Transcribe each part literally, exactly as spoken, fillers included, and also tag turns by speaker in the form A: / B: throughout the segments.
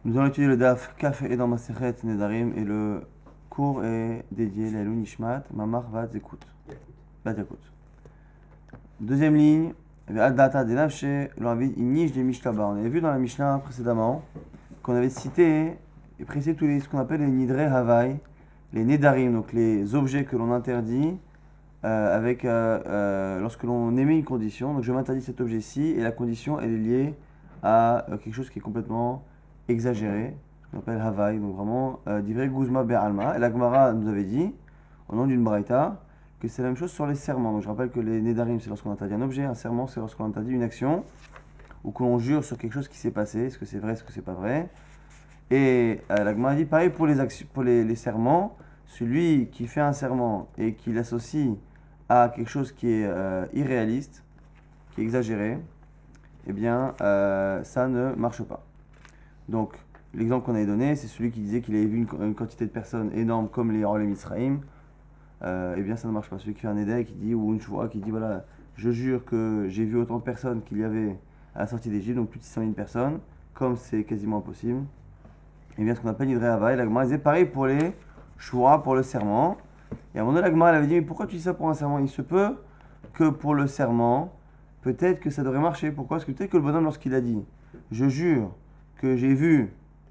A: Nous allons étudier le Daf Kaf et dans Masechet Nedarim et le cours est dédié à Elou Nishmat Mamar Vat Zekut. Vat Yakut. Deuxième ligne, Al Data Denafshe l'Avid Inish de Mishlaba. On avait vu dans la Mishnah précédemment qu'on avait cité et précisé tous les ce qu'on appelle les Nidre Havai, les Nedarim, donc les objets que l'on interdit euh, avec euh, euh, lorsque l'on émet une condition. Donc je m'interdis cet objet-ci et la condition elle est liée à euh, quelque chose qui est complètement exagéré, ce qu'on appelle Havaï, donc vraiment euh, divrei Guzma Be'alma. Et la Gemara nous avait dit, au nom d'une Braïta, que c'est la même chose sur les serments. Donc je rappelle que les Nedarim, c'est lorsqu'on interdit un objet, un serment, c'est lorsqu'on interdit une action, ou que l'on jure sur quelque chose qui s'est passé, est-ce que c'est vrai, est-ce que c'est pas vrai. Et euh, la Gemara dit pareil pour les, actions, pour les, les serments, celui qui fait un serment et qui l'associe à quelque chose qui est euh, irréaliste, qui est exagéré, eh bien euh, ça ne marche pas. Donc, l'exemple qu'on avait donné, c'est celui qui disait qu'il avait vu une, une quantité de personnes énorme comme les Rolem Israël. Euh, eh bien, ça ne marche pas. Celui qui fait un éder et qui dit, ou une choix, qui dit voilà, je jure que j'ai vu autant de personnes qu'il y avait à la sortie d'Égypte, donc plus de six cent mille personnes, comme c'est quasiment impossible. Eh bien, ce qu'on appelle Nidre Havaï, la Gemara disait pareil pour les choix, pour le serment. Et à un moment donné, la Gemara avait dit, mais pourquoi tu dis ça pour un serment? Il se peut que pour le serment, peut-être que ça devrait marcher. Pourquoi? Parce que peut-être que le bonhomme, lorsqu'il a dit, je jure que j'ai vu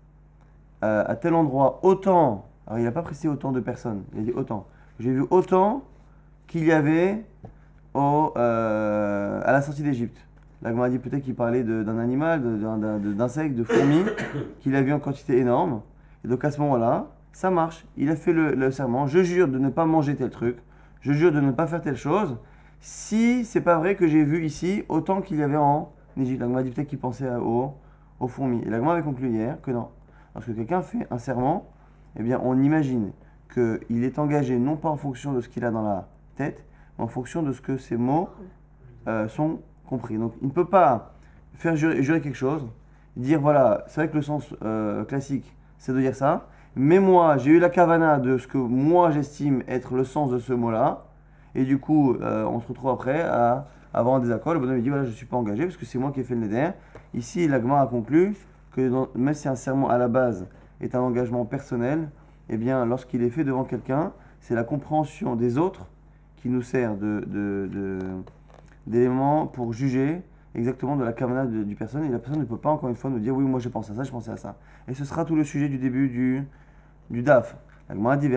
A: euh, à tel endroit autant, alors il n'a pas précisé autant de personnes, il a dit autant, j'ai vu autant qu'il y avait au, euh, à la sortie d'Égypte. La Gemara dit peut-être qu'il parlait de, d'un animal, de, d'un, d'insectes, de fourmis, qu'il a vu en quantité énorme. Et donc à ce moment-là, ça marche. Il a fait le, le serment, je jure de ne pas manger tel truc, je jure de ne pas faire telle chose, si c'est pas vrai que j'ai vu ici autant qu'il y avait en Égypte. La Gemara dit peut-être qu'il pensait à, au aux fourmis. Et la Gemara avait conclu hier que non. Lorsque quelqu'un fait un serment, eh bien on imagine qu'il est engagé non pas en fonction de ce qu'il a dans la tête, mais en fonction de ce que ses mots euh, sont compris. Donc il ne peut pas faire jurer, jurer quelque chose, dire voilà, c'est vrai que le sens euh, classique c'est de dire ça, mais moi j'ai eu la kavana de ce que moi j'estime être le sens de ce mot-là, et du coup euh, on se retrouve après à avoir un désaccord. Le bonhomme dit voilà, je ne suis pas engagé parce que c'est moi qui ai fait le neder. Ici, la Gemara a conclu que dans, même si un serment à la base est un engagement personnel, eh bien, lorsqu'il est fait devant quelqu'un, c'est la compréhension des autres qui nous sert de, de, de, d'éléments pour juger exactement de la kavana du personne. Et la personne ne peut pas, encore une fois, nous dire oui, moi je pense à ça, je pensais à ça. Et ce sera tout le sujet du début du, du daf. La Gemara dit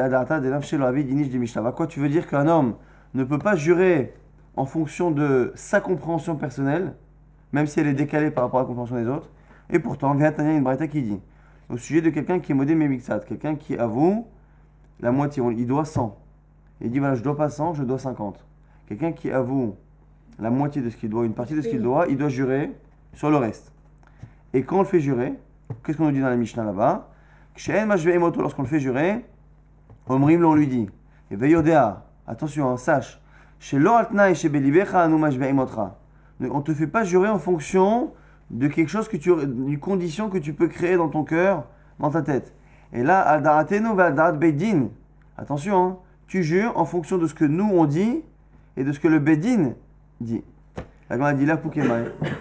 A: quoi tu veux dire qu'un homme ne peut pas jurer en fonction de sa compréhension personnelle, même si elle est décalée par rapport à la compréhension des autres. Et pourtant, vient Tania une braïta qui dit, au sujet de quelqu'un qui est modé mémixat, quelqu'un qui avoue la moitié, il doit cent. Il dit, voilà, je dois pas cent, je dois cinquante. Quelqu'un qui avoue la moitié de ce qu'il doit, une partie de ce qu'il doit, il doit jurer sur le reste. Et quand on le fait jurer, qu'est-ce qu'on nous dit dans la Mishnah là-bas? Lorsqu'on le fait jurer, Omrim, on lui dit, et Veyodea, attention, hein, sache, chez l'Oratna et chez Belibecha, nous mashbeimotra. On ne te fait pas jurer en fonction de quelque chose que tu, d'une condition que tu peux créer dans ton cœur, dans ta tête. Et là, al-da'atenu va-al-da'at beidin. Attention, hein, tu jures en fonction de ce que nous on dit et de ce que le beidin dit. La Gemara dit là poukemai.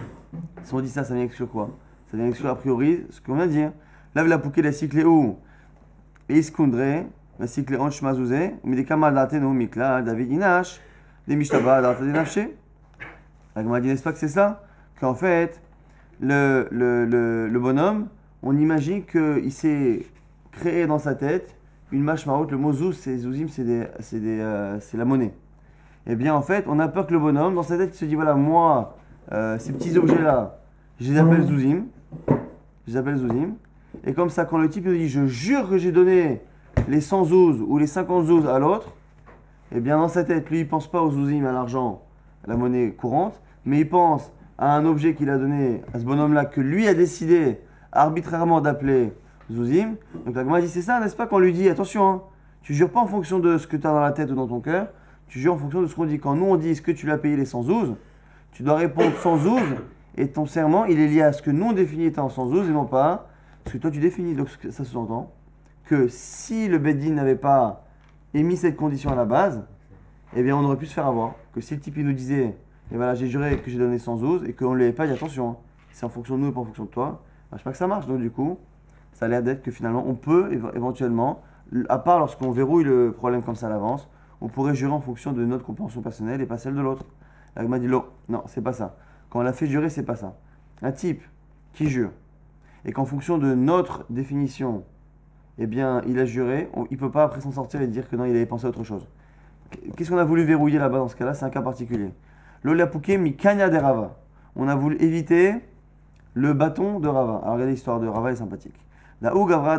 A: Si on dit ça, ça vient exclure quoi? Ça vient exclure a priori ce qu'on vient de dire. Là, la pouké la cycle où iskundre, la cycle en shmazouze, mais des kamal da'atenu mikla, David inash, des mishtaba, da'at denafshe. La Gemara dit, n'est-ce pas que c'est ça? Qu'en fait, le, le, le, le bonhomme, on imagine qu'il s'est créé dans sa tête une mashmaot. Le mot zouz, c'est zouzim, c'est, des, c'est, des, euh, c'est la monnaie. Eh bien, en fait, on a peur que le bonhomme, dans sa tête, il se dit, voilà, moi, euh, ces petits objets-là, je les appelle zouzim. Je les appelle zouzim. Et comme ça, quand le type nous dit, je jure que j'ai donné les cent zouz ou les cinquante zouz à l'autre, eh bien, dans sa tête, lui, il ne pense pas aux zouzim, à l'argent, à la monnaie courante, mais il pense à un objet qu'il a donné à ce bonhomme-là, que lui a décidé arbitrairement d'appeler Zouzim. Donc la Gemara dit, c'est ça, n'est-ce pas, qu'on lui dit, attention, hein, tu jures pas en fonction de ce que tu as dans la tête ou dans ton cœur, tu jures en fonction de ce qu'on dit. Quand nous on dit, est-ce que tu l'as payé les cent zouz, tu dois répondre cent zouz, et ton serment, il est lié à ce que nous on définit étant cent zouz, et non pas ce que toi tu définis. Donc ça sous-entend que si le Beddin n'avait pas émis cette condition à la base, eh bien on aurait pu se faire avoir. Que si le type il nous disait, et voilà, j'ai juré que j'ai donné cent zouz et qu'on ne lui avait pas dit attention, hein, c'est en fonction de nous et pas en fonction de toi, ben, je sais pas que ça marche. Donc du coup, ça a l'air d'être que finalement, on peut éventuellement, à part lorsqu'on verrouille le problème comme ça à l'avance, on pourrait jurer en fonction de notre compréhension personnelle et pas celle de l'autre. L'agma dit non, c'est pas ça. Quand on l'a fait jurer, c'est pas ça. Un type qui jure et qu'en fonction de notre définition, eh bien, il a juré, on, il ne peut pas après s'en sortir et dire que non, il avait pensé à autre chose. Qu'est-ce qu'on a voulu verrouiller là-bas dans ce cas-là? C'est un cas particulier. L'olapuke mi kanya de Rava. On a voulu éviter le bâton de Rava. Alors regardez l'histoire de Rava, elle est sympathique. C'est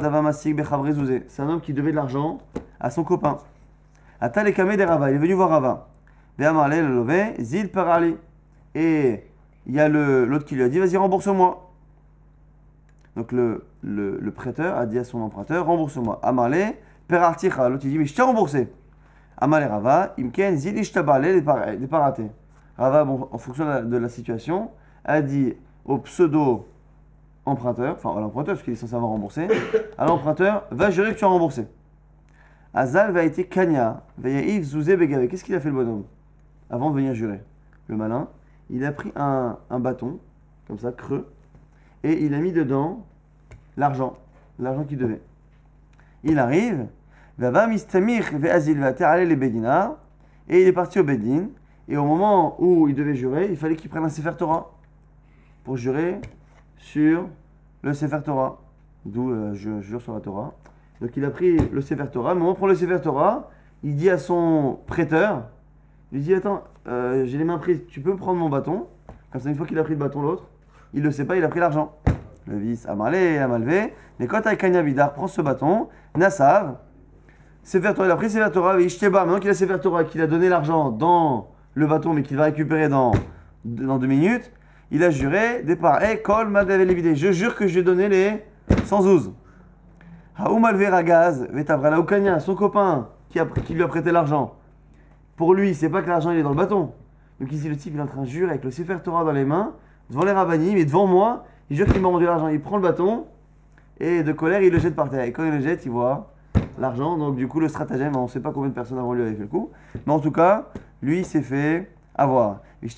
A: un homme qui devait de l'argent à son copain. Atalekame de Rava, il est venu voir Rava. Zil parali. Et il y a l'autre qui lui a dit, vas-y, rembourse-moi. Donc le, le, le prêteur a dit à son emprunteur, rembourse-moi. Amarle, perarticha. L'autre il dit, mais je t'ai remboursé. Amarle Rava, imken zil ishtabale des paratés. Rava, bon, en fonction de la, de la situation, a dit au pseudo-emprunteur, enfin à l'emprunteur, parce qu'il est censé avoir remboursé, à l'emprunteur, va jurer que tu as remboursé. Azal va été kanya, veyaïf zouzé begave. Qu'est-ce qu'il a fait le bonhomme avant de venir jurer? Le malin, il a pris un, un bâton, comme ça, creux, et il a mis dedans l'argent, l'argent qu'il devait. Il arrive, va mistamir ve'azil va ta'ale les bedina, et il est parti au bedin, et au moment où il devait jurer, il fallait qu'il prenne un Sefer Torah pour jurer sur le Sefer Torah, d'où euh, je jure sur la Torah. Donc il a pris le Sefer Torah, mais au moment où il prend le Sefer Torah, il dit à son prêteur, il dit attends, euh, j'ai les mains prises, tu peux me prendre mon bâton? Comme ça, une fois qu'il a pris le bâton, l'autre, il ne le sait pas, il a pris l'argent. Le vice a malé, a malvé, mais quand avec Kanya Vidar prend ce bâton, Nassav, Sefer Torah, il a pris Sefer Torah, et Ishteba, maintenant qu'il a Sefer Torah, qu'il a donné l'argent dans le bâton, mais qu'il va récupérer dans, dans deux minutes, il a juré, départ, eh, kol madavelevidé, je jure que je vais donner les cent douze. Haoumalvé Ragaz, Vetavrala Oukania, son copain qui, a, qui lui a prêté l'argent. Pour lui, c'est pas que l'argent il est dans le bâton. Donc ici, le type il est en train de jurer avec le Sefer Torah dans les mains, devant les rabbinim, mais devant moi, il jure qu'il m'a rendu l'argent. Il prend le bâton et de colère, il le jette par terre. Et quand il le jette, il voit l'argent. Donc du coup, le stratagème, on ne sait pas combien de personnes avant lui avaient fait le coup. Mais en tout cas, lui, il s'est fait avoir. Et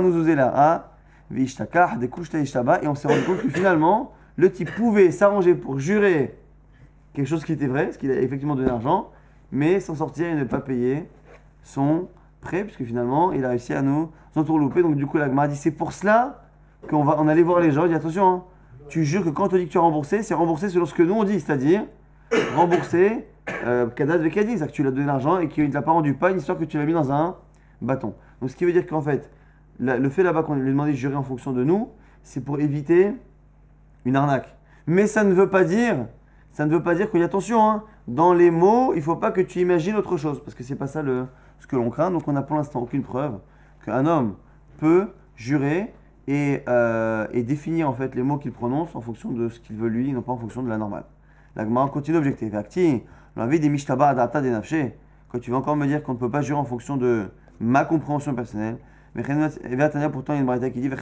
A: on s'est rendu compte que finalement, le type pouvait s'arranger pour jurer quelque chose qui était vrai, parce qu'il a effectivement donné l'argent, mais s'en sortir et ne pas payer son prêt, puisque finalement, il a réussi à nous entourlouper. Donc du coup, la Gemara dit, c'est pour cela qu'on va, on allait voir les gens, il dit attention, hein, tu jures que quand on te dit que tu as remboursé, c'est remboursé selon ce que nous on dit, c'est-à-dire remboursé Kadat Vekadi, c'est-à-dire que tu lui as donné l'argent et qu'il ne t'a pas rendu, pas une histoire que tu l'as mis dans un bâton. Donc ce qui veut dire qu'en fait, la, le fait là-bas qu'on lui demandait de jurer en fonction de nous, c'est pour éviter une arnaque. Mais ça ne veut pas dire, ça ne veut pas dire qu'il y a attention, hein, dans les mots, il ne faut pas que tu imagines autre chose, parce que c'est pas ça le, ce que l'on craint. Donc on n'a pour l'instant aucune preuve qu'un homme peut jurer et, euh, et définir en fait les mots qu'il prononce en fonction de ce qu'il veut lui, non pas en fonction de la normale. La Gemara continue d'objecter. L'envie des mishtaba adata des nafshé. Quand tu vas encore me dire qu'on ne peut pas jurer en fonction de ma compréhension personnelle. Et pourtant il y a une braïta qui dit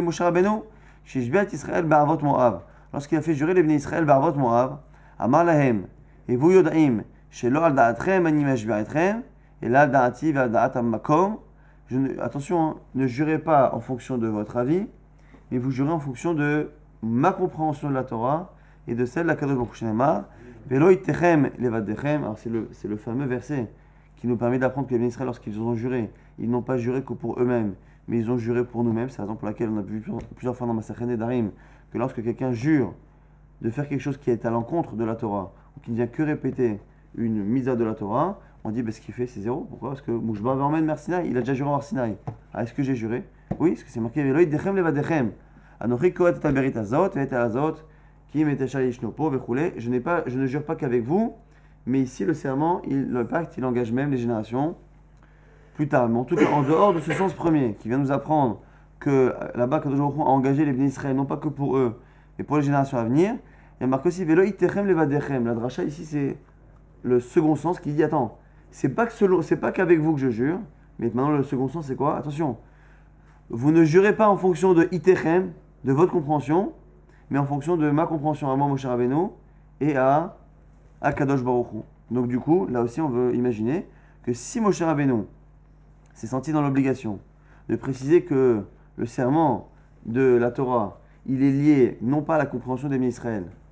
A: lorsqu'il a fait jurer les Bnei Israël Ba'avot Moab, Amar lahem, et vous yodaim, shelo al da'atrem ani mashbi'atrem, et là al da'ati ve'al da'at makom. Attention, hein, ne jurez pas en fonction de votre avis, mais vous jurez en fonction de ma compréhension de la Torah et de celle de la Kadosh Baruch Hu Shneimar. Velo itechem levadechem. Alors c'est le, c'est le fameux verset qui nous permet d'apprendre que les Bnei Israël, lorsqu'ils ont juré, ils n'ont pas juré que pour eux-mêmes, mais ils ont juré pour nous-mêmes. C'est la raison pour laquelle on a vu plusieurs fois dans Masachet Nedarim que lorsque quelqu'un jure de faire quelque chose qui est à l'encontre de la Torah, ou qui ne vient que répéter une misa de la Torah, on dit, bah, ce qu'il fait, c'est zéro. Pourquoi? Parce que Mouchba Vermen Mersinaï, il a déjà juré en Sinaï. Ah, est-ce que j'ai juré? Oui, parce que c'est marqué Veloïd Dechem Levadechem. Anochi Koat Taberit Azot, et Azot, Ki Meteshali Shnopo, Vechoulé. Je n'ai pas, je ne jure pas qu'avec vous, mais ici, le serment, il, le pacte, il engage même les générations plus tard. Mais en tout cas, en dehors de ce sens premier, qui vient nous apprendre que là-bas, Kadosh Baruch Hu a engagé les Bnei Israël, non pas que pour eux, mais pour les générations à venir, il y a marqué aussi Veloïd Techem Levadechem. La dracha ici, c'est le second sens qui dit attends, c'est pas que selon, c'est pas qu'avec vous que je jure, mais maintenant le second sens c'est quoi? Attention, vous ne jurez pas en fonction de itechem, de votre compréhension, mais en fonction de ma compréhension à moi, Moshe Rabbeinu, et à, à Kadosh Baruch Hu. Donc du coup, là aussi on veut imaginer que si Moshe Rabbeinu s'est senti dans l'obligation de préciser que le serment de la Torah, il est lié non pas à la compréhension des Bnei Israël,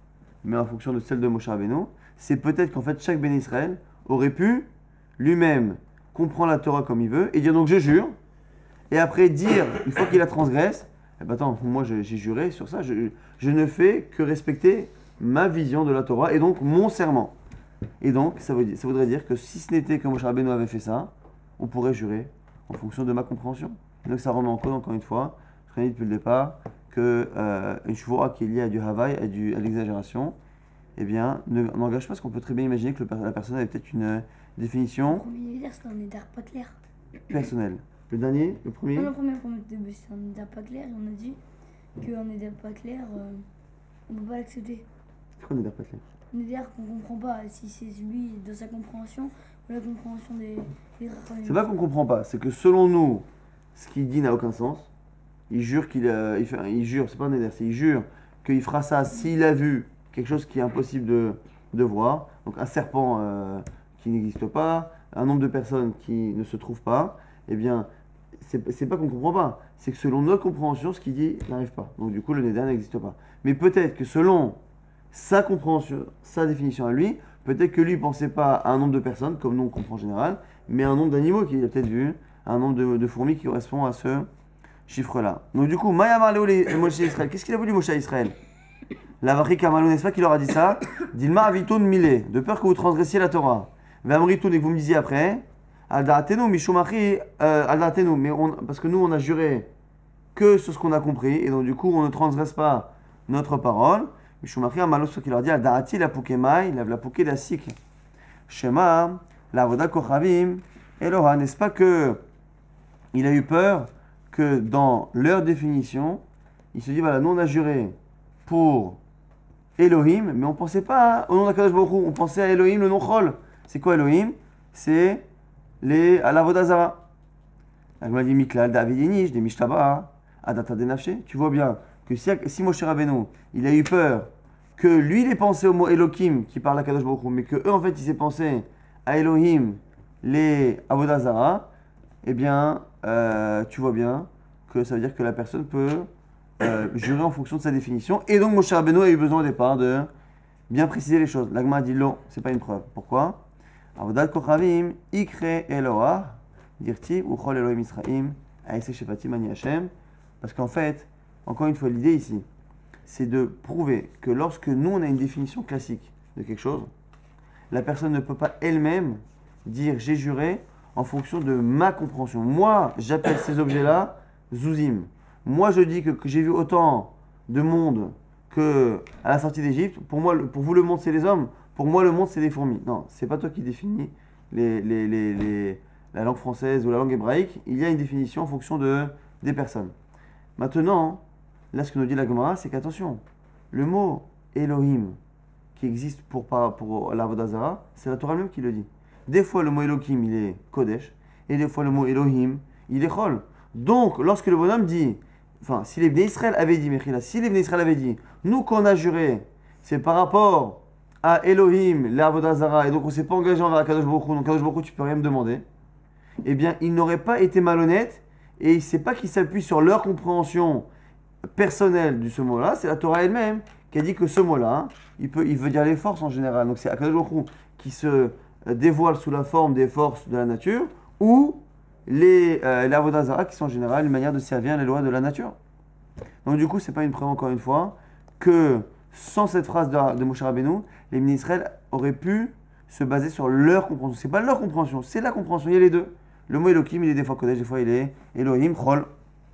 A: mais en fonction de celle de Moshe Rabbeinu, c'est peut-être qu'en fait chaque Béni Israël aurait pu lui-même comprendre la Torah comme il veut et dire donc je jure, et après dire, une fois qu'il la transgresse, eh ben attends, moi j'ai juré sur ça, je, je ne fais que respecter ma vision de la Torah et donc mon serment. Et donc ça, veut, ça voudrait dire que si ce n'était que Moshe Rabbeinu avait fait ça, on pourrait jurer en fonction de ma compréhension. Et donc ça remet en cause encore une fois, je l'ai dit depuis le départ, que euh, une shvura qui est liée à du havaï, à, du, à l'exagération, eh bien, ne, n'engage pas, parce qu'on peut très bien imaginer que le, la personne avait peut-être une euh, définition.
B: Le premier neder, c'est un neder pas clair.
A: Personnelle. Le dernier, le premier.
B: Non, le premier, c'est un neder pas clair, et on a dit qu'un neder pas clair, euh, on ne peut pas l'accepter.
A: C'est quoi un neder pas clair?
B: Un neder qu'on ne comprend pas, si c'est lui de sa compréhension ou la compréhension des. des
A: c'est pas qu'on comprend pas, c'est que selon nous, ce qu'il dit n'a aucun sens. Il jure qu'il euh, il, fait, il jure, c'est pas un neder, c'est il jure qu'il fera ça s'il a vu quelque chose qui est impossible de, de voir. Donc un serpent euh, qui n'existe pas, un nombre de personnes qui ne se trouvent pas, eh bien, c'est, c'est pas qu'on comprend pas, c'est que selon notre compréhension, ce qu'il dit n'arrive pas. Donc du coup, le neder n'existe pas. Mais peut-être que selon sa compréhension, sa définition à lui, peut-être que lui ne pensait pas à un nombre de personnes, comme nous on comprend en général, mais à un nombre d'animaux qu'il a peut-être vu, un nombre de, de fourmis qui correspond à ce chiffre-là. Donc du coup, Maya Marléo les Moshe Israël. Qu'est-ce qu'il a voulu Moshe Israël? La Vachik Amalou, n'est-ce pas qu'il leur a dit ça? Dilma Avitoun Milé, de peur que vous transgressiez la Torah. Vamritoun, et que vous me disiez après, Aldaatenu, Mishumachi, Aldaatenu, mais on, parce que nous on a juré que sur ce qu'on a compris, et donc du coup on ne transgresse pas notre parole. Mishumachi Amalou, ce qu'il leur dit, Aldaati la Pukemai, la Puke la Sik. Shema, la Voda Kochavim, Eloha, n'est-ce pas que il a eu peur que dans leur définition, il se dit voilà, nous on a juré pour Elohim, mais on ne pensait pas au nom d'Akadosh Baruch Hu, on pensait à Elohim, le nom Chol. C'est quoi Elohim? C'est les à l'Avodah Zara. Elle m'a dit Miklal, David Yenish, des Mishtaba, Adata Denafché. Tu vois bien que si, si Moshe Rabbeinu, il a eu peur que lui il ait pensé au mot Elohim qui parle à Kadosh Baruch Hu, mais que eux en fait il s'est pensé à Elohim, les Avodah Zara, eh bien, euh, tu vois bien que ça veut dire que la personne peut euh, jurer en fonction de sa définition. Et donc, Moshe Rabbeinu a eu besoin au départ de bien préciser les choses. L'Agma a dit non, c'est pas une preuve. Pourquoi? Avodat Kochavim, Ikre Eloah, Dirtiv, Uchol Elohim Israim, Aïse Shefatim Ani Hashem. Parce qu'en fait, encore une fois, l'idée ici, c'est de prouver que lorsque nous, on a une définition classique de quelque chose, la personne ne peut pas elle-même dire j'ai juré en fonction de ma compréhension. Moi, j'appelle ces objets-là Zouzim. Moi, je dis que, que j'ai vu autant de monde que à la sortie d'Égypte. Pour moi, pour vous, le monde, c'est les hommes. Pour moi, le monde, c'est les fourmis. Non, c'est pas toi qui définis les, les, les, les, la langue française ou la langue hébraïque. Il y a une définition en fonction de, des personnes. Maintenant, là, ce que nous dit la Gemara, c'est qu'attention, le mot Elohim qui existe pour, pour l'Avodah Zara, c'est la Torah elle-même qui le dit. Des fois, le mot Elohim, il est Kodesh, et des fois, le mot Elohim, il est Chol. Donc, lorsque le bonhomme dit, enfin, si les Bnei Israël avaient dit, Mechila, si les Bnei Israël avaient dit, nous qu'on a juré, c'est par rapport à Elohim, l'Avodah Zara, et donc on ne s'est pas engagé envers Kadosh Baruch Hu, donc Kadosh Baruch Hu, tu peux rien me demander, eh bien, il n'aurait pas été malhonnête, et c'est pas qu'il s'appuie sur leur compréhension personnelle de ce mot-là, c'est la Torah elle-même qui a dit que ce mot-là, il, peut, il veut dire les forces en général. Donc c'est Akadosh Baruch Hu qui se dévoile sous la forme des forces de la nature, ou les euh, Avodah Zara qui sont en général une manière de servir les lois de la nature. Donc du coup, c'est pas une preuve encore une fois que sans cette phrase de, de Moshe Rabbeinu, les Bnei Israël auraient pu se baser sur leur compréhension. C'est pas leur compréhension, c'est la compréhension. Il y a les deux. Le mot Elohim, il est des fois Kodesh, des fois il est Elohim, Chol.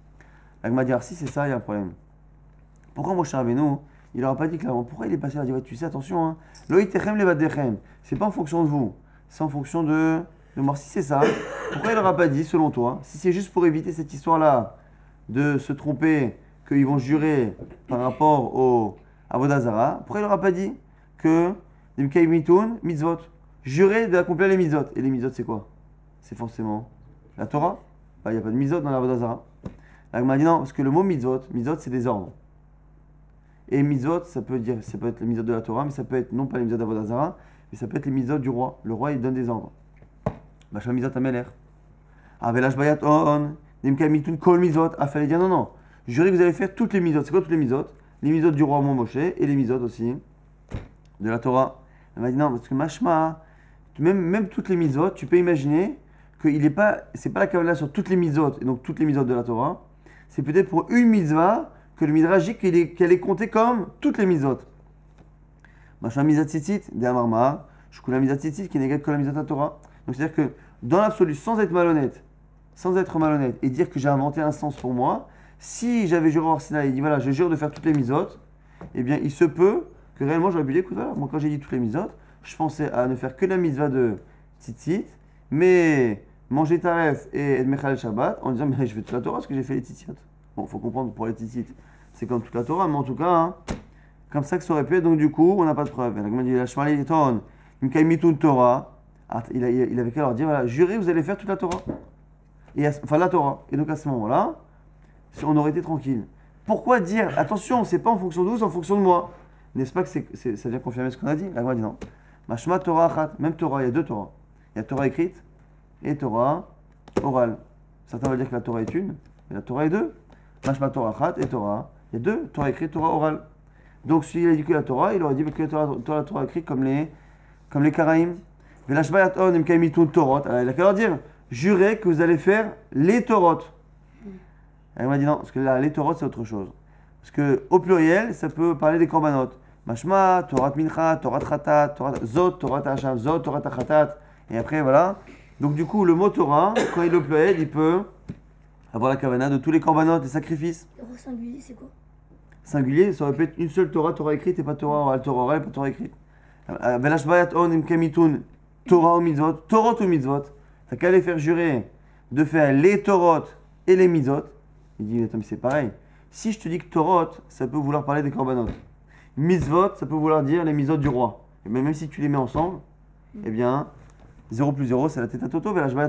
A: L'Agma dit, si c'est ça, il y a un problème. Pourquoi Moshe Rabbeinu, il n'aura pas dit clairement? Pourquoi il est passé à dire, ouais, tu sais, attention, hein, Loïtechem levadechem, c'est pas en fonction de vous, c'est en fonction de, de moi. Si c'est ça, pourquoi il n'aura pas dit, selon toi, si c'est juste pour éviter cette histoire-là, de se tromper, qu'ils vont jurer par rapport au Avodah Zara, pourquoi il n'aura pas dit que Nimkei Mitoun, mitzvot, jurer d'accomplir les mitzvot? Et les mitzvot, c'est quoi? C'est forcément la Torah. Il n'y a pas de mitzvot dans l'Avodah Zara. L'Agma dit non, parce que le mot mitzvot, mitzvot, c'est des ordres. Et mitzvot, ça peut dire, ça peut être les mitzvot de la Torah, mais ça peut être non pas les mitzvot d'Avodah Zara, mais ça peut être les mitzvot du roi. Le roi, il donne des ordres. Bacham mitzvot ameler. Avelash bayat on, nimka mitun kol mitzvot. Ah, fallait dire non, non. Jurez que vous allez faire toutes les mitzvot. C'est quoi toutes les mitzvot? Les mitzvot du roi mon Moshe et les mitzvot aussi de la Torah. Elle m'a dit non, parce que mashma, même, même toutes les mitzvot, tu peux imaginer que il est pas, c'est pas la kavanah sur toutes les mitzvot, et donc toutes les mitzvot de la Torah, c'est peut-être pour une mitzvah que le midrash dit qu'elle est, qu'elle est comptée comme toutes les mitzvot. Mashma mizat tzitzit, de amarma, shkula mizat tzitzit, qui n'est que la mizat Torah. Donc c'est-à-dire que dans l'absolu, sans être malhonnête, sans être malhonnête, et dire que j'ai inventé un sens pour moi, si j'avais juré au Sinaï et dit voilà, je jure de faire toutes les mitzvot, eh bien il se peut que réellement j'aurais pu dire écoute, voilà, moi quand j'ai dit toutes les mitzvot, je pensais à ne faire que la mitzvah de tzitzit, mais manger taref et être mechal Shabbat en disant mais je fais toute la Torah parce que j'ai fait les tzitzit. Bon, il faut comprendre pour les tzitzit, c'est comme toute la Torah, mais en tout cas, hein, comme ça que ça aurait pu être, donc du coup, on n'a pas de preuve. Il dit la Shmali Ton, Mikamitun Torah, il avait qu'à leur dire voilà, jurez, vous allez faire toute la Torah. Et à, enfin la Torah. Et donc à ce moment-là, on aurait été tranquille. Pourquoi dire attention, c'est pas en fonction de vous, c'est en fonction de moi. N'est-ce pas que c'est, c'est, ça vient confirmer ce qu'on a dit? La Gemara dit non. Mashma Torah Achat, même Torah, il y a deux Torah. Il y a Torah écrite et Torah orale. Certains veulent dire que la Torah est une, mais la Torah est deux. Mashma Torah Achat et Torah. Il y a deux Torah écrite, Torah orale. Donc s'il a dit que la Torah, il aurait dit que la Torah, Torah, Torah écrite comme les, comme les Karaïm. Mais la Shbayat On Imkaimitun Torot. Alors il a qu'à leur dire jurez que vous allez faire les Torot. Elle m'a dit non, parce que là, les Torot c'est autre chose. Parce que au pluriel, ça peut parler des korbanot. Mashma, Torah Mincha, Torah Chatat, Torah Zot, Torah Hacham, Zot, Torah Chatat. Et après, voilà. Donc, du coup, le mot Torah, quand il est au pluriel, il peut avoir la kavana de tous les korbanot, les sacrifices.
B: Le singulier, c'est quoi?
A: Singulier, ça aurait pu être une seule Torah, Torah écrite et pas Torah orale, Torah orale, pas Torah écrite. Velashbayat on imkemitun, Torah ou mitzvot, Torot ou mitzvot. T'as qu'à les faire jurer de faire les Torot et les mitzvot. Il dit, attends, mais c'est pareil. Si je te dis que Torot, ça peut vouloir parler des korbanot. Mitzvot, ça peut vouloir dire les mitzvot du roi. Et même si tu les mets ensemble, mm. eh bien, zéro plus zéro, c'est la tête à toto. Mashma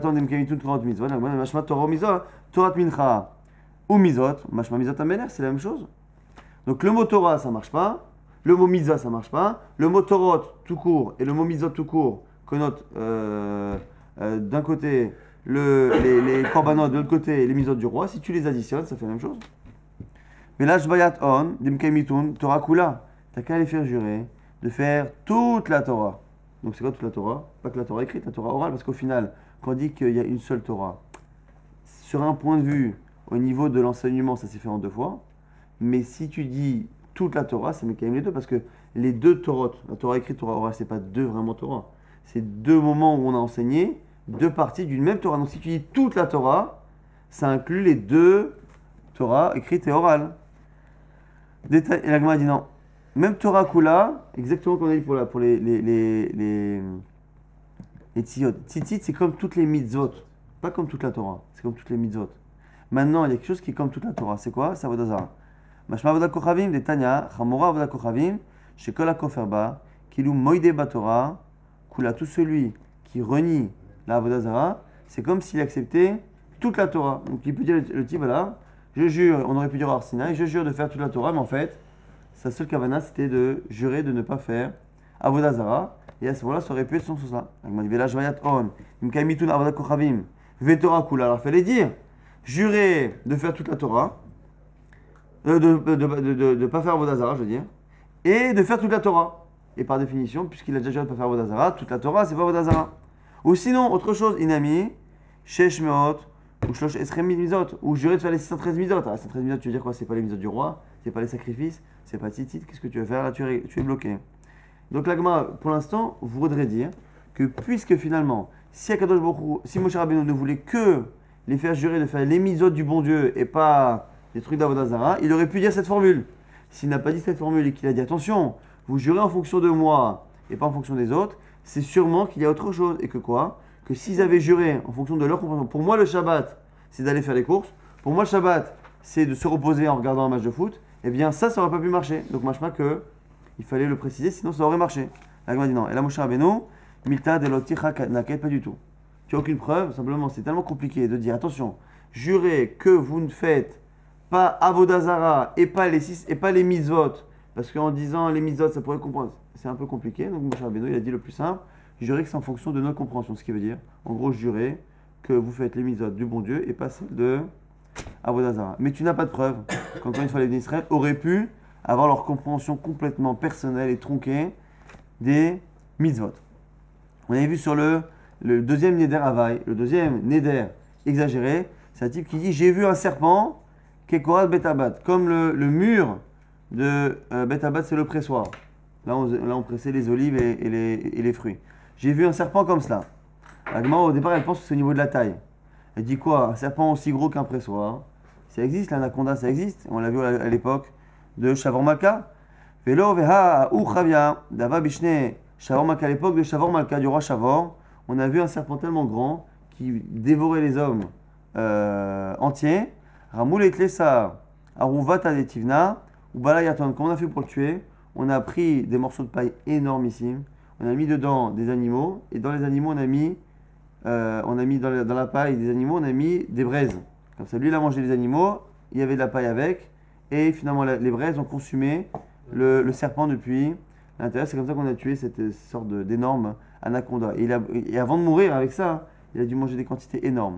A: Torah mitzvot, Torah mincha ou mitzvot. Mashma mitzvot ameler, c'est la même chose. Donc le mot Torah, ça marche pas. Le mot mitzvah, ça marche pas. Le mot Torot tout court et le mot mitzvot tout court connotent euh, euh, d'un côté le, les, les korbanot, de l'autre côté les mitzvot du roi. Si tu les additionnes, ça fait la même chose. Mais là, Shbayat On, Dimkaimitun, Torah Kula. T'as qu'à les faire jurer de faire toute la Torah. Donc c'est quoi toute la Torah? Pas que la Torah écrite, la Torah orale, parce qu'au final, quand on dit qu'il y a une seule Torah, sur un point de vue, au niveau de l'enseignement, ça s'est fait en deux fois. Mais si tu dis toute la Torah, ça met quand même les deux, parce que les deux Torahs, la Torah écrite, Torah orale, c'est pas deux vraiment Torah. C'est deux moments où on a enseigné deux parties d'une même Torah. Donc si tu dis toute la Torah, ça inclut les deux Torah écrites et orales. Détail, et la Gemara dit non. Même Torah Kula, exactement comme on a dit pour, la, pour les les les les, les tziyot. Tzitzit, c'est comme toutes les mitzvot, pas comme toute la Torah. C'est comme toutes les mitzvot. Maintenant, il y a quelque chose qui est comme toute la Torah. C'est quoi? C'est Avodah Zarah. Mashma Avodah Kochavim de Tanya, Chamora Avodah Kochavim, Shekol HaKoferba, Kilu Moïde Batorah, Kula, tout celui qui renie la Avodah Zarah, c'est comme s'il acceptait toute la Torah. Donc il peut dire le, le type, voilà, je jure, on aurait pu dire à Arsinaï, je jure de faire toute la Torah, mais en fait, sa seule kavana, c'était de jurer de ne pas faire Avodah Zarah. Et à ce moment-là, ça aurait pu être son ça. Alors, il fallait dire, jurer de faire toute la Torah, euh, de ne de, de, de, de pas faire Avodah Zarah, je veux dire, et de faire toute la Torah. Et par définition, puisqu'il a déjà juré de ne pas faire Avodah Zarah, toute la Torah, c'est pas Avodah Zarah. Ou sinon, autre chose, Inami, Shesh Meot, ou Shlosh Esrem Mizot, ou jurer de faire les six cent treize Mizot. Alors, six cent treize Mizot, tu veux dire quoi? C'est pas les Mizot du roi, c'est pas les sacrifices, c'est pas Tzitzit, qu'est-ce que tu veux faire? Là, tu es, tu es bloqué. Donc, la Gemara, pour l'instant, voudrait dire que puisque finalement, si Akadosh Baruch Hu, si Moshe Rabbeinu ne voulait que les faire jurer de faire les Mizot du bon Dieu et pas des trucs d'Avodah Zarah, il aurait pu dire cette formule. S'il n'a pas dit cette formule et qu'il a dit attention, vous jurez en fonction de moi et pas en fonction des autres, c'est sûrement qu'il y a autre chose. Et que quoi? Que s'ils avaient juré en fonction de leur compréhension, pour moi le Shabbat, c'est d'aller faire les courses, pour moi le Shabbat, c'est de se reposer en regardant un match de foot, eh bien ça, ça n'aurait pas pu marcher. Donc machma que il fallait le préciser, sinon ça aurait marché. La Gemara dit non. Et là, Moshe Rabbeinu, Milta de l'Oticha Naket, pas du tout. Tu n'as aucune preuve, simplement c'est tellement compliqué de dire attention, jurez que vous ne faites pas Avodah Zarah et pas les six, et pas les mitzvot, parce qu'en disant les mitzvot, ça pourrait comprendre. C'est un peu compliqué, donc Moshe Rabbeinu, il a dit le plus simple, jurer que c'est en fonction de notre compréhension, ce qui veut dire, en gros, jurer que vous faites les mitzvot du bon Dieu et pas celles de Avodah Zarah. Mais tu n'as pas de preuve qu'encore une fois les Israël auraient pu avoir leur compréhension complètement personnelle et tronquée des mitzvot. On avait vu sur le, le deuxième neder Havaï, le deuxième neder exagéré, c'est un type qui dit j'ai vu un serpent, kekorat betabad, comme le, le mur de euh, betabad, c'est le pressoir. Là on, là, on pressait les olives et, et, les, et les fruits. J'ai vu un serpent comme cela. La Gemara, au départ, elle pense que c'est au niveau de la taille. Elle dit quoi? Un serpent aussi gros qu'un pressoir. Ça existe, l'anaconda, ça existe. On l'a vu à l'époque de Shavor Malka. Velo veha ou chavia, dava bishne Shavor Malka, à l'époque de Shavor Malka, du roi Shavor, on a vu un serpent tellement grand qui dévorait les hommes euh, entiers. Ramoul et Tlesa, Aruvata de Tivna, ou Balayaton. Comment on a fait pour le tuer? On a pris des morceaux de paille énormissimes, on a mis dedans des animaux, et dans les animaux, on a mis, euh, on a mis dans, la, dans la paille des animaux, on a mis des braises. Comme ça, lui, il a mangé les animaux, il y avait de la paille avec, et finalement, la, les braises ont consumé le, le serpent depuis l'intérieur. C'est comme ça qu'on a tué cette sorte de, d'énorme anaconda. Et, il a, et avant de mourir avec ça, il a dû manger des quantités énormes.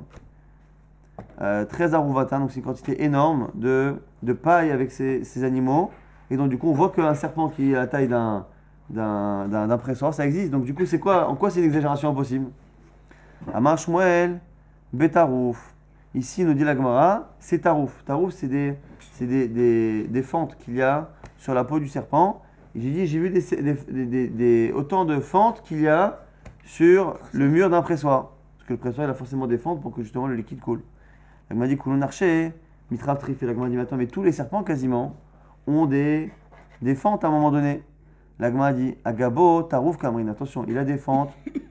A: Euh, treize aruvata, donc c'est une quantité énorme de, de paille avec ces, ces animaux. Et donc, du coup, on voit qu'un serpent qui a la taille d'un, d'un, d'un, d'un pressoir, ça existe. Donc, du coup, c'est quoi, en quoi c'est une exagération impossible? Amar Shmuel, Betarouf. Ici, nous dit la Gemara, c'est Tarouf. Tarouf, c'est des, c'est des, des, des fentes qu'il y a sur la peau du serpent. Et j'ai dit, j'ai vu des, des, des, des, des, autant de fentes qu'il y a sur le mur d'un pressoir. Parce que le pressoir, il a forcément des fentes pour que justement le liquide coule. La Gemara dit, Koulon Arché, Mitra Trifé. La Gemara dit, attends, mais tous les serpents quasiment ont des, des fentes à un moment donné. La Gemara dit, Agabo, Tarouf Kamrin. Attention, il a des fentes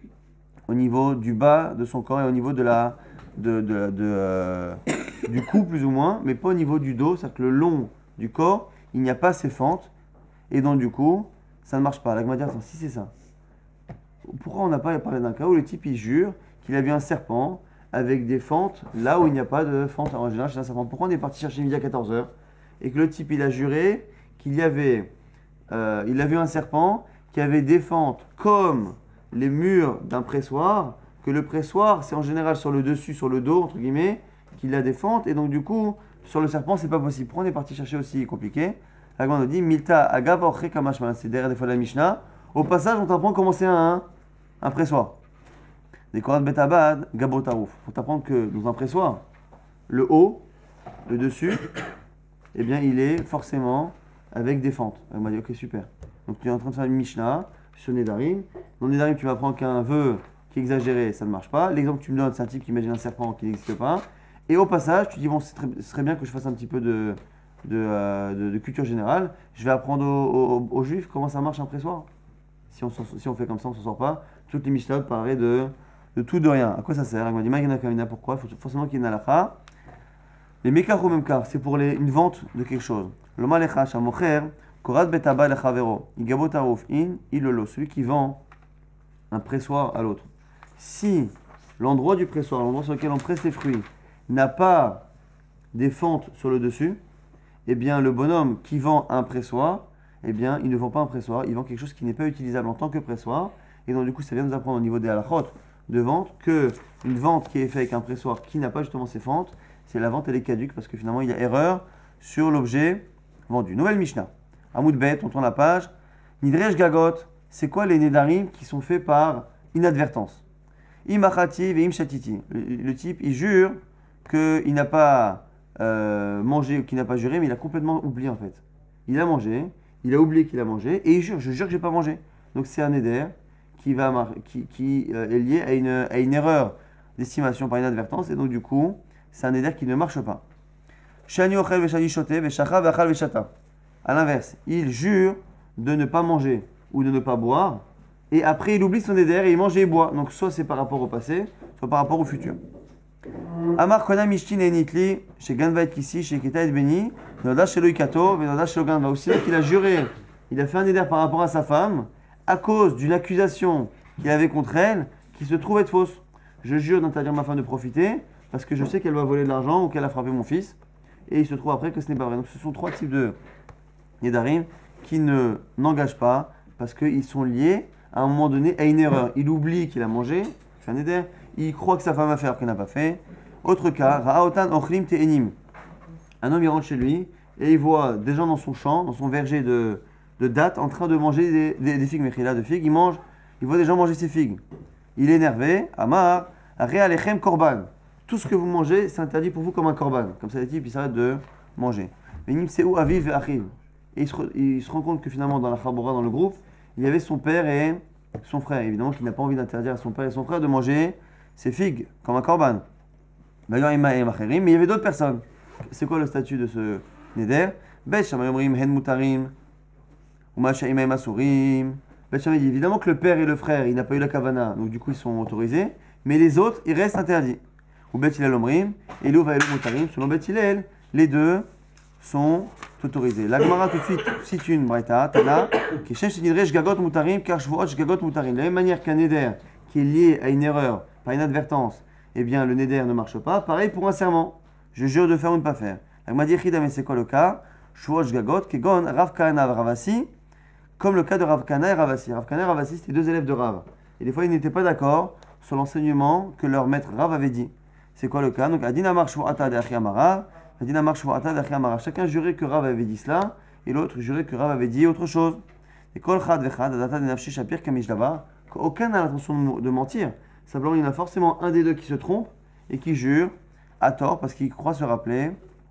A: au niveau du bas de son corps et au niveau de la, de, de, de, euh, du cou plus ou moins, mais pas au niveau du dos. C'est-à-dire que le long du corps, il n'y a pas ces fentes. Et donc du coup, ça ne marche pas. La Gemara dit, attends, si c'est ça, pourquoi on n'a pas parlé d'un cas où le type il jure qu'il a vu un serpent avec des fentes là où il n'y a pas de fentes en général chez un serpent? Pourquoi on est parti chercher midi à quatorze heures et que le type il a juré qu'il y avait, euh, il a vu un serpent qui avait des fentes comme les murs d'un pressoir, que le pressoir c'est en général sur le dessus, sur le dos entre guillemets, qu'il a des fentes et donc du coup sur le serpent c'est pas possible. Pourquoi on est parti chercher aussi compliqué? La Gemara nous dit Milta agav orche kamashma, c'est derrière des fois la Mishnah. Au passage on t'apprend comment c'est un, un pressoir. Des Korat Betabad, Gabo Tarouf. Il faut t'apprendre que dans un pressoir, le haut, le dessus, eh bien, il est forcément avec des fentes. Elle m'a dit, ok, super. Donc, tu es en train de faire une Mishnah sur Nedarim. Dans Nedarim, tu m'apprends qu'un vœu qui est exagéré, ça ne marche pas. L'exemple que tu me donnes, c'est un type qui imagine un serpent qui n'existe pas. Et au passage, tu dis, bon, ce serait bien que je fasse un petit peu de, de, euh, de, de culture générale. Je vais apprendre aux, aux, aux Juifs comment ça marche un pressoir. Si on, si on fait comme ça, on ne s'en sort pas. Toutes les Mishnahot parleraient de. De tout, de rien. À quoi ça sert? Il m'a dit, Maïgana Kamina, pourquoi? Il faut forcément qu'il y ait une halakha. Les mekar ou memkar, c'est pour les, une vente de quelque chose. Loma lecha, shamocher, korat betaba lechavero, igabo tarouf in, ilolo, celui qui vend un pressoir à l'autre. Si l'endroit du pressoir, l'endroit sur lequel on presse les fruits, n'a pas des fentes sur le dessus, eh bien le bonhomme qui vend un pressoir, eh bien il ne vend pas un pressoir, il vend quelque chose qui n'est pas utilisable en tant que pressoir. Et donc du coup, ça vient nous apprendre au niveau des halachot de vente que une vente qui est faite avec un pressoir qui n'a pas justement ses fentes, c'est la vente elle est caduque parce que finalement il y a erreur sur l'objet vendu. Nouvelle Mishnah. Amoud Bet, on tourne la page. Nidrej Gagot, c'est quoi les Nedarim qui sont faits par inadvertance? Imachati ve imshatiti. Le, le type il jure qu'il n'a pas euh, mangé, qu'il n'a pas juré, mais il a complètement oublié en fait. Il a mangé, il a oublié qu'il a mangé et il jure, je jure que j'ai pas mangé. Donc c'est un Neder qui, va, qui, qui euh, est lié à une, à une erreur d'estimation par inadvertance, et donc du coup, c'est un neder qui ne marche pas. A l'inverse, il jure de ne pas manger ou de ne pas boire, et après il oublie son neder et il mange et il boit. Donc soit c'est par rapport au passé, soit par rapport au futur. Amar Kona Mishtin et Nitli, chez Ganvait Kissi, chez Keta et Beni, Noda chez Loïkato, Noda chez Ganva aussi, qu'il a juré, il a fait un neder par rapport à sa femme, à cause d'une accusation qu'il avait contre elle, qui se trouve être fausse. Je jure d'interdire ma femme de profiter, parce que je sais qu'elle va voler de l'argent ou qu'elle a frappé mon fils, et il se trouve après que ce n'est pas vrai. Donc ce sont trois types de Nedarim qui ne n'engagent pas, parce qu'ils sont liés à un moment donné à une erreur. Il oublie qu'il a mangé, il fait un neder, il croit que sa femme a fait alors qu'elle n'a pas fait. Autre cas, Ra'aotan Ochlim Te'enim. Un homme il rentre chez lui, et il voit des gens dans son champ, dans son verger de, de date en train de manger des, des, des figues, mechila de figues. Il mange, il voit des gens manger ses figues. Il est énervé. Amar, Re alechem korban. Tout ce que vous mangez, c'est interdit pour vous comme un korban. Comme ça, les types, ils s'arrêtent de manger. Venim seou aviv et achiv. Et il se, il se rend compte que finalement, dans la chabora, dans le groupe, il y avait son père et son frère. Évidemment qu'il n'a pas envie d'interdire à son père et son frère de manger ses figues comme un korban. Mais il y avait d'autres personnes. C'est quoi le statut de ce neder? Bet Shammai omrim hen mutarim, ou ma shaimai masurim. Bet Shammai dit évidemment que le père et le frère, il n'a pas eu la kavana, donc du coup ils sont autorisés, mais les autres, ils restent interdits. Ou Bet Hillel omrim, elu va elu mutarim, selon Bet Hillel, les deux sont autorisés. La Gemara tout de suite cite une braïta, Tana, qui cherche nidre shgagot mutarim, car shvuot shgagot mutarim. De la même manière qu'un neder qui est lié à une erreur, par une advertance, eh bien le neder ne marche pas. Pareil pour un serment. Je jure de faire ou de ne pas faire. La Gemara dit Chida, mais c'est quoi le cas? Shvuot shgagot, kegon, Rav Kahana Ravasi, comme le cas de Rav Kahana et Ravasi. Rav Kahana et Ravasi, c'était deux élèves de Rav. Et des fois, ils n'étaient pas d'accord sur l'enseignement que leur maître Rav avait dit. C'est quoi le cas? Donc, Adina Mar Shvuata de Achi Amara, Adina Mar Shvuata de Achi Amara. Chacun jurait que Rav avait dit cela, et l'autre jurait que Rav avait dit autre chose. Et Kol Chad Vechad, Adata de Nafshi Shapir Kamishdava, aucun n'a l'intention de mentir. Simplement, il y en a forcément un des deux qui se trompe et qui jure à tort parce qu'il croit se rappeler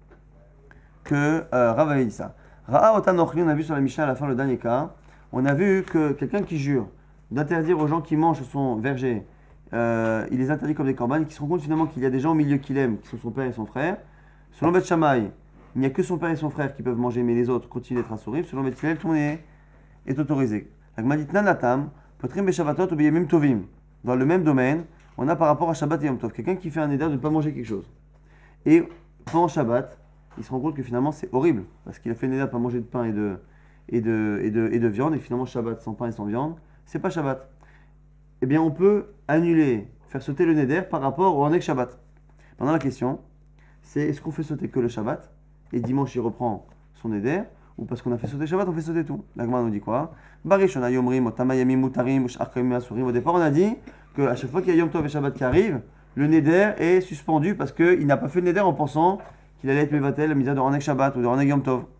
A: que euh, Rav avait dit ça. Ra'a Otan Ochli, on a vu sur la Mishnah à la fin le dernier cas, on a vu que quelqu'un qui jure d'interdire aux gens qui mangent son verger, euh, il les interdit comme des corbanes, qui se rend compte finalement qu'il y a des gens au milieu qu'il aime, qui sont son père et son frère. Selon Bet Shammai, il n'y a que son père et son frère qui peuvent manger, mais les autres continuent d'être assourifs. Selon Bet Hillel, tout le monde est, est autorisé. La Gemara dit Nanatam, Potrim Beshabbatot ou Beyemim Tovim. Dans le même domaine, on a par rapport à Shabbat et Yom Tov, quelqu'un qui fait un éder de ne pas manger quelque chose. Et pendant Shabbat, il se rend compte que finalement c'est horrible, parce qu'il a fait un éder de ne pas manger de pain et de, et, de, et, de, et de viande, et finalement Shabbat sans pain et sans viande, c'est pas Shabbat. Eh bien on peut annuler, faire sauter le neder par rapport au Hanek Shabbat. Maintenant la question, c'est est-ce qu'on fait sauter que le Shabbat, et dimanche il reprend son neder, ou parce qu'on a fait sauter Shabbat, on fait sauter tout. La Gemara nous dit quoi? Barishona Yomrim, Otamayamim Mutarim, Shachkamim Asurim. Au départ, on a dit qu'à chaque fois qu'il y a Yom Tov et Shabbat qui arrivent, le neder est suspendu parce qu'il n'a pas fait le neder en pensant qu'il allait être Mevatel, la misère de Hanek Shabbat ou de Hanek Yom Tov.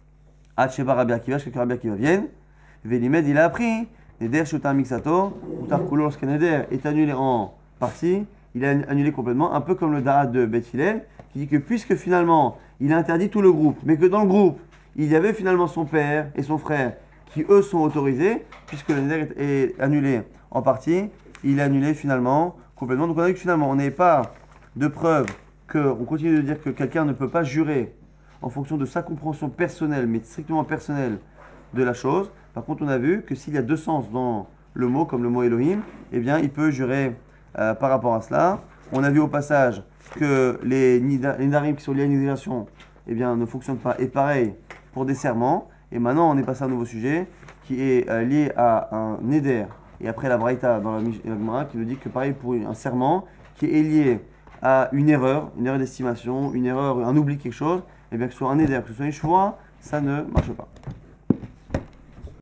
A: Ad Sheba Rabbi Akiva, jusqu'à Rabbi Akiva vienne. Velimed, il a appris neder Shutar Mixato, Utar Kulo, lorsqu'un neder est annulé en partie, il est annulé complètement, un peu comme le Da'at de Bet Hillel, qui dit que puisque finalement il a interdit tout le groupe, mais que dans le groupe, il y avait finalement son père et son frère qui eux sont autorisés, puisque le neder est, est annulé en partie, il est annulé finalement complètement. Donc on a vu que finalement on n'avait pas de preuve qu'on continue de dire que quelqu'un ne peut pas jurer en fonction de sa compréhension personnelle, mais strictement personnelle de la chose. Par contre on a vu que s'il y a deux sens dans le mot, comme le mot Elohim, eh bien il peut jurer euh, par rapport à cela. On a vu au passage que les nidarim qui sont liés à une exagération, eh bien ne fonctionnent pas. Et pareil pour des serments. Et maintenant, on est passé à un nouveau sujet qui est euh, lié à un neder. Et après la braïta dans la Gemara qui nous dit que pareil pour un serment qui est lié à une erreur, une erreur d'estimation, une erreur, un oubli quelque chose, et bien que ce soit un neder, que ce soit une choix, ça ne marche pas.